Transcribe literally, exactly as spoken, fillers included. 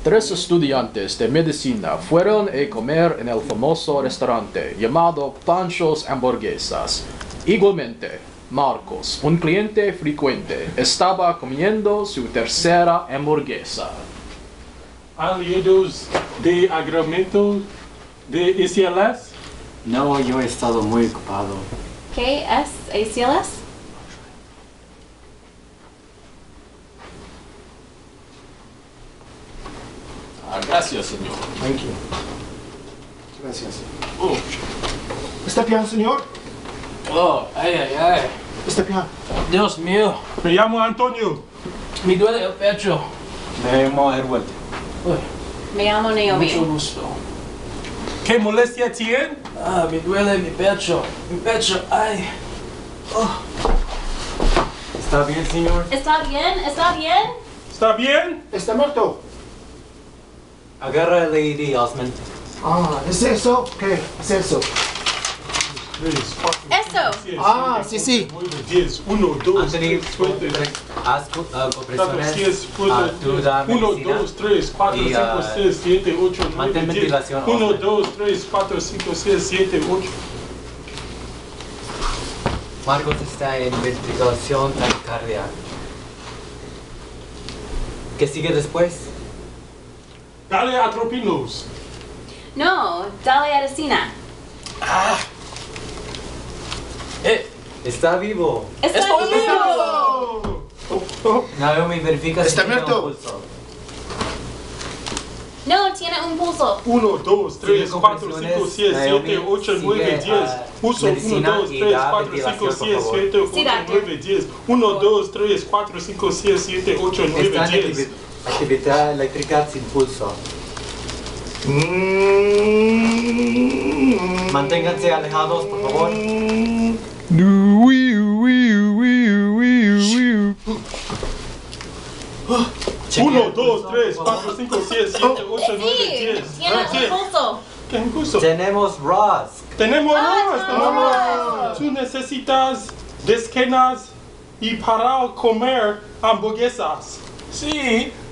Tres estudiantes de medicina fueron a comer en el famoso restaurante llamado Pancho's Hamburguesas. Igualmente, Marcos, un cliente frecuente, estaba comiendo su tercera hamburguesa. ¿Aliados de agravamiento de A C L S? No, yo he estado muy ocupado. ¿Qué es A C L S? Ah, gracias, señor. Thank you. Gracias. Oh, ¿Está bien, señor? oh, ay, ay, ay. ¿Está bien? Dios mío, Me llamo Antonio. me duele el pecho. Me llamo Edward. Uy, Me llamo Naomi. mucho gusto. ¿Qué molestia tiene? Ah, me duele mi pecho. Mi pecho, ay. Oh. ¿Está bien, señor? ¿Está bien? ¿Está bien? ¿Está bien? ¿Está muerto? Agarra el A E D, Osman. Ah, ¿es eso? ¿Qué es eso? tres, cuatro, Eso. seis, Ah, siete, sí, sí. ocho, nueve, diez, uno, dos, Anthony, tres, cuatro, haz uh, cuatro, compresiones, seis, ah, tú da uno, medicina. dos, tres, cuatro, y, cinco, ah, seis, siete, ocho, nueve, mantén diez. ventilación, uno, Osman. dos, tres, cuatro, cinco, seis, siete, ocho. Marcos está en investigación taquicardia. ¿Qué sigue después? Dale atropinos. No, dale Adesina. Eh, Está vivo. Está Estoy bien. Oh, Naomi, verifica si Está tiene un muerto. pulso. No, tiene un pulso. uno, dos, tres, Sigue cuatro, compresiones, cinco, seis, Naomi, siete, ocho, sigue, nueve, diez. ah, Uso uno, medicina dos, y tres, da cuatro, ventilación, cinco, por seis, favor. siete, Sí, ocho, doctor. nueve, diez. uno, dos, tres, cuatro, cinco, seis, siete, ocho, nueve, Está en diez. activi- actividad eléctrica sin pulso. Mm. Manténganse alejados, por favor. uno, dos, tres, cuatro, cinco, seis, siete, ocho, nueve, Sí, diez. tiene Ah, sí. un pulso. ¿Qué impulso? Tenemos Ross. Tenemos Ah, arroz, tenemos tenemos arroz. Tú necesitas desquenas y para comer hamburguesas. sí,